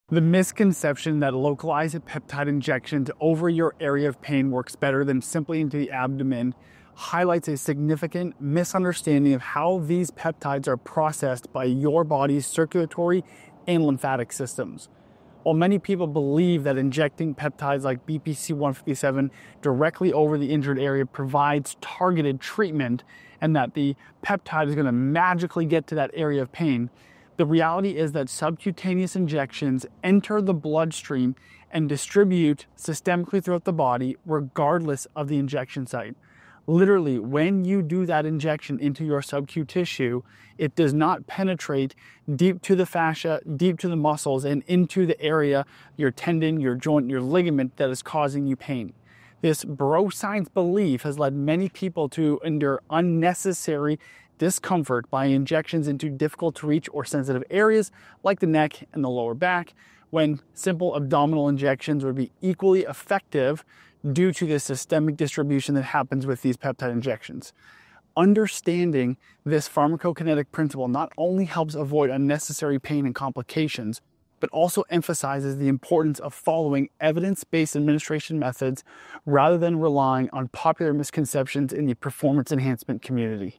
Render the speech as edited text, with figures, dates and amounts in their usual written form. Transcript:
The misconception that localized peptide injections over your area of pain works better than simply into the abdomen highlights a significant misunderstanding of how these peptides are processed by your body's circulatory and lymphatic systems. While many people believe that injecting peptides like BPC-157 directly over the injured area provides targeted treatment and that the peptide is going to magically get to that area of pain, the reality is that subcutaneous injections enter the bloodstream and distribute systemically throughout the body regardless of the injection site. Literally, when you do that injection into your subcu tissue, it does not penetrate deep to the fascia, deep to the muscles, and into the area, your tendon, your joint, your ligament that is causing you pain. This bro science belief has led many people to endure unnecessary discomfort by injections into difficult to reach or sensitive areas like the neck and the lower back, when simple abdominal injections would be equally effective due to the systemic distribution that happens with these peptide injections. Understanding this pharmacokinetic principle not only helps avoid unnecessary pain and complications, but also emphasizes the importance of following evidence-based administration methods rather than relying on popular misconceptions in the performance enhancement community.